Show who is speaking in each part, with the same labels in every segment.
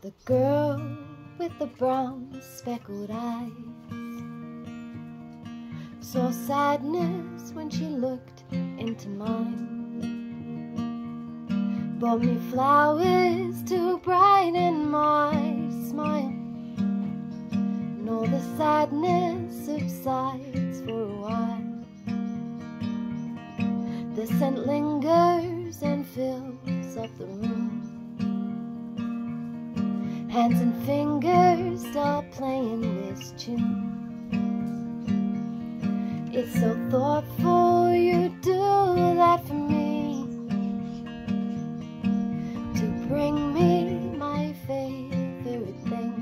Speaker 1: The girl with the brown speckled eyes saw sadness when she looked into mine. Bought me flowers to brighten my smile, and all the sadness subsides for a while. The scent lingers and fills up the room. Hands and fingers start playing this tune. It's so thoughtful you do that for me, to bring me my favorite things.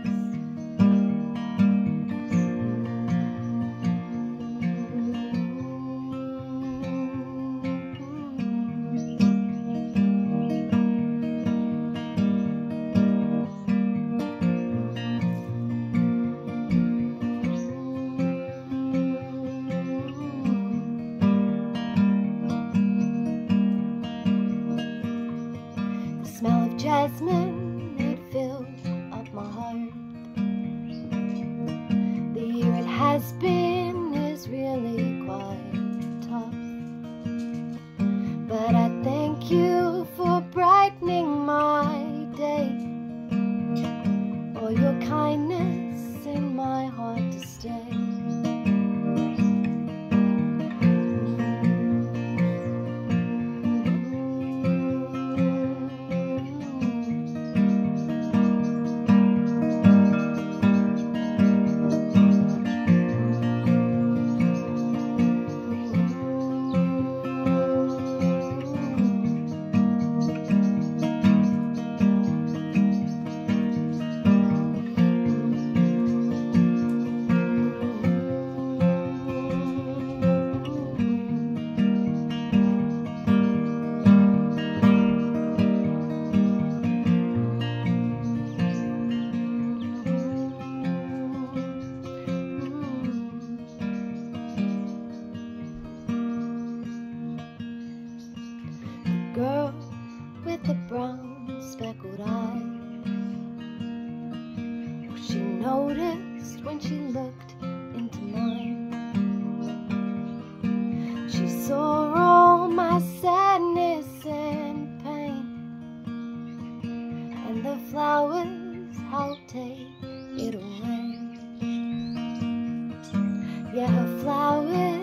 Speaker 1: The smell of jasmine, it fills up my heart. The year it has been is really quite tough, but I thank you for brightening my day. All your kindness in my heart to stay. Girl with the brown speckled eyes, she noticed when she looked into mine. She saw all my sadness and pain, and the flowers helped take it away. Yeah, her flowers